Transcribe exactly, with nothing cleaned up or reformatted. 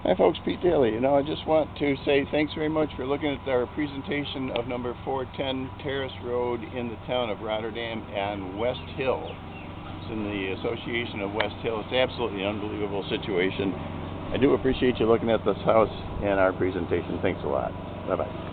Hi folks, Pete Daly. You know, I just want to say thanks very much for looking at our presentation of number four ten Terrace Road in the town of Rotterdam and West Hill. It's in the Association of West Hill. It's absolutely an unbelievable situation. I do appreciate you looking at this house and our presentation. Thanks a lot. Bye-bye.